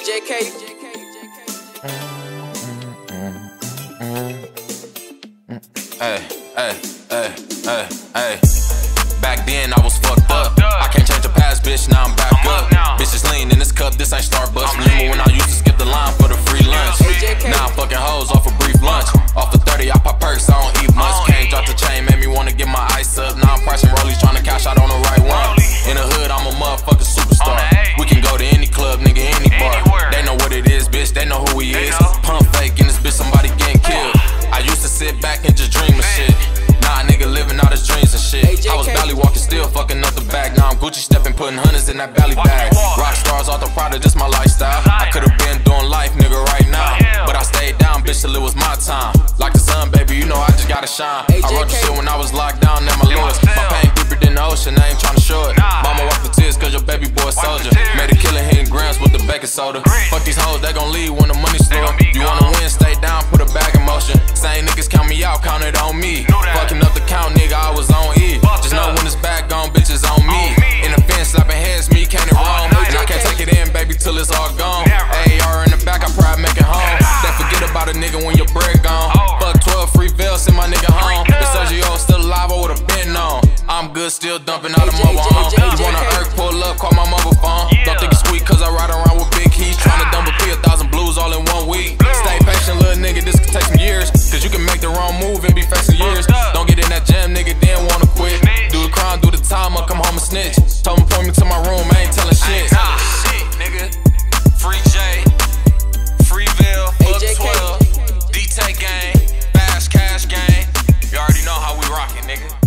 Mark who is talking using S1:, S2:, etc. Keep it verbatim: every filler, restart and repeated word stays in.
S1: J K.
S2: Hey, hey, hey, hey, hey. Back then I was fucked up. I can't change the past, bitch, now I'm back up. Bitches lean in this cup, this ain't Starbucks. Remember when I used to skip the line for the free lunch? Now I'm fucking hoes off a brief lunch. Off the thirty, I pop perks, I don't eat much. Can't drop the chain, made me wanna get my ice up. Now I'm pricing rollies, trying to cash out on the right one. In the hood, I'm a motherfucking superstar. We can go to any club, nigga, any bar. They know what it is, bitch, they know who he is. Pump fake in this bitch, somebody getting killed. I used to sit back and just dream of shit. Nah, nigga living out his dreams and shit. I was belly walking, still fucking up the bag. Now I'm Gucci stepping, putting hundreds in that belly bag. Rock stars off the Prada, just my lifestyle. I could've been doing life, nigga, right now, but I stayed down, bitch, till it was my time. Like the sun, baby, you know I just gotta shine. I wrote the shit when I was locked down at my lowest. My pain deeper than the ocean, I ain't tryna show it. Mama wiped the tears cause your baby boy a soldier. Made a killing hitting grams with the baking soda. Fuck these hoes, they gon' leave when the money's slow. You wanna win, stay down, put a bag in motion. Same niggas count me out, count it on me. Fucking up the count, nigga, I was on E. Just know when it's back on, bitches on me. In the fence, slapping heads, me can't it wrong. And I can't take it in, baby, till it's all gone. A R in the back, I probably make it home. Then forget about a nigga when your bread gone. Fuck twelve free veils, send my nigga home. If Sergio still alive, I would've been on. I'm good, still dumping out of mobile home. You wanna irk, pull up, call my mobile phone. Don't think it's sweet, cause I ride around with big keys. Tryna dump a P, a thousand blues all in one week. Stay patient, little nigga, this could take some years. Cause you can make the wrong move and be facing years. Don't get in that jam, nigga, then wanna quit. Do the crime, do the time, I'll come home and snitch. Told him point me to my room, I ain't telling shit. Shit, nigga. Free J, Free Veil, Fuck twelve, D-Tay gang, Fast Cash gang. You already know how we rockin', nigga.